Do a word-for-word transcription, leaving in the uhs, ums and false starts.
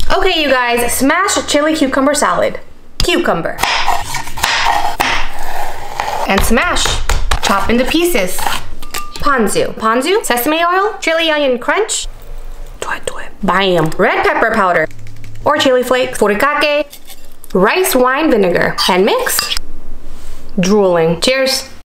Okay, you guys, smash chili cucumber salad. Cucumber. And smash. Chop into pieces. Ponzu. Ponzu, sesame oil, chili onion crunch. Bam. Red pepper powder. Or chili flakes. Furikake. Rice wine vinegar. And mix. Drooling. Cheers.